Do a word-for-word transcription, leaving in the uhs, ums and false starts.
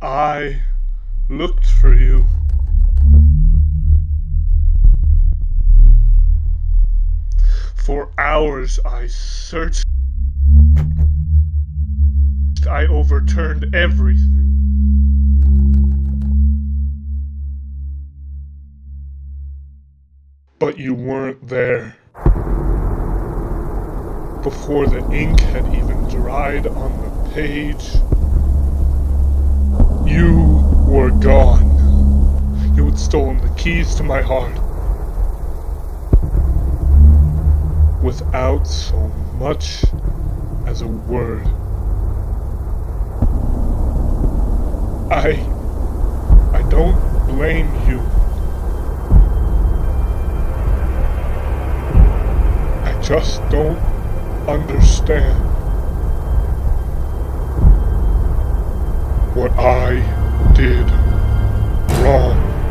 I looked for you. For hours I searched. I overturned everything. But you weren't there. Before the ink had even dried on the page, you were gone. You had stolen the keys to my heart without so much as a word. I... I don't blame you. I just don't understand what I did wrong.